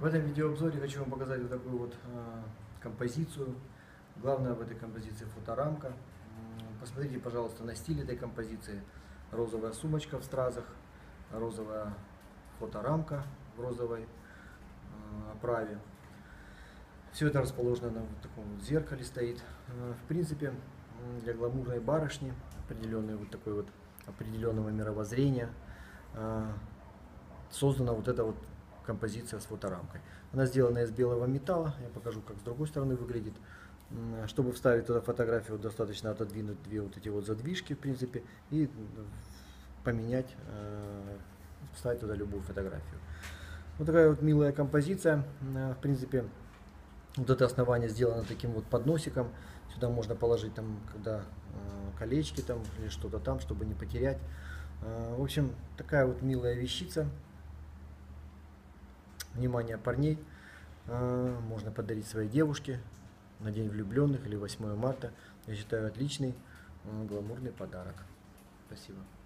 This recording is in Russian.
В этом видеообзоре хочу вам показать вот такую вот композицию. Главное в этой композиции фоторамка. Посмотрите, пожалуйста, на стиль этой композиции. Розовая сумочка в стразах, розовая фоторамка в розовой оправе. Все это расположено на вот таком вот зеркале стоит. В принципе, для гламурной барышни, определенной вот такой вот определенного мировоззрения, создана вот эта вот композиция с фоторамкой. Она сделана из белого металла. Я покажу, как с другой стороны выглядит. Чтобы вставить туда фотографию, достаточно отодвинуть две вот эти вот задвижки, в принципе, и поменять, вставить туда любую фотографию. Вот такая вот милая композиция. В принципе, вот это основание сделано таким вот подносиком. Сюда можно положить там, когда колечки там или что-то там, чтобы не потерять. В общем, такая вот милая вещица. Внимание парней. Можно подарить своей девушке на День влюбленных или 8 марта. Я считаю, отличный гламурный подарок. Спасибо.